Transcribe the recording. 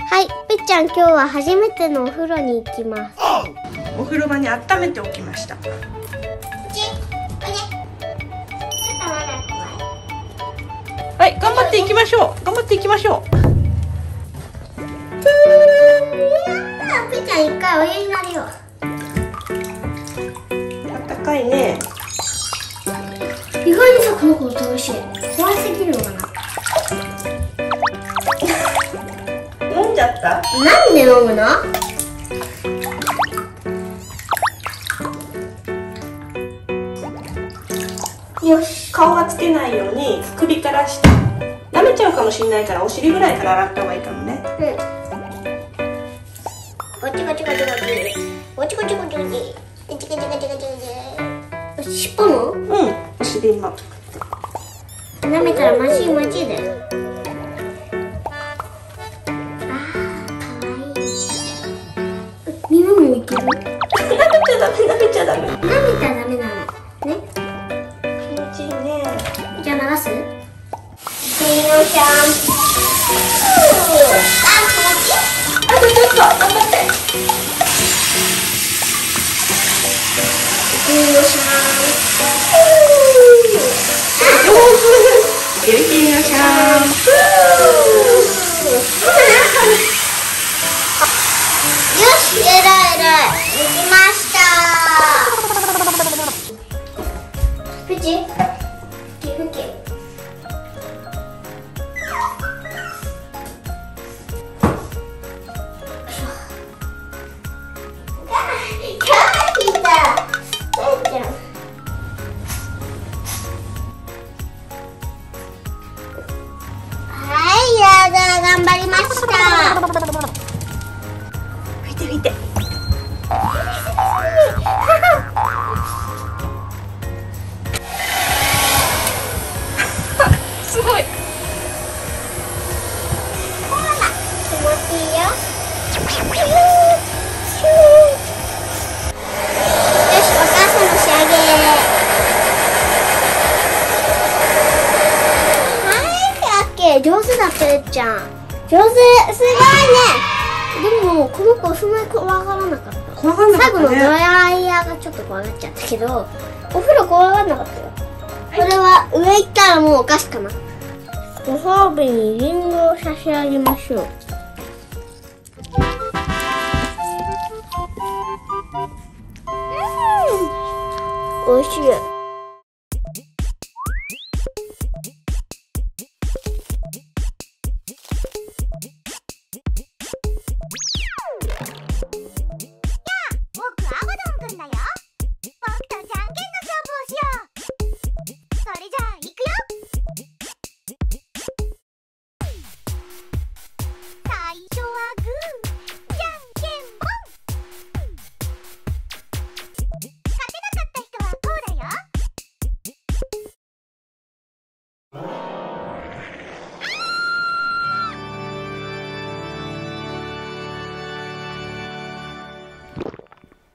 はい、ぺっちゃん今日は初めてのお風呂に行きます。 お風呂場に温めておきました。はい、頑張っていきましょう。頑張っていきましょう。 ぺっちゃん一回お湯になるよ。 あったかいね。 意外にさ、この子美味しい。怖すぎるのかな。 飲んじゃった？ なんで飲むの？よし。 顔がつけないように首から下。舐めちゃうかもしれないからお尻ぐらいから洗った方がいいかもね。 うん。こちこちこちこち。こちこちこちこち。尻尾も？ うん、お尻も。 舐めたらマジマジだよ。耳もいける。 舐めちゃダメ、舐めちゃダメ。 舐めたらダメなの。ね。 気持ちいいね。 じゃあ流す？よしゃん。あ、気持ちいい。 あとちょっと、頑張って。 よしゃ上手。よしゃん。 よし、えらいえらい。できました。プチ。ふき。頑張りました。 見て見て。すごい。 ほら、気持ちいいよ。よし、お母さんの仕上げ。はい、オッケー。上手だってるっちゃん。上手、すごいね。でもこの子そんなに怖がらなかった。 怖がらなかったね。 最後のドライヤーがちょっと怖がっちゃったけど、お風呂怖がらなかったよ。これは上行ったらもうお菓子かな。ご褒美にリンゴを差し上げましょう。おいしい。 うん。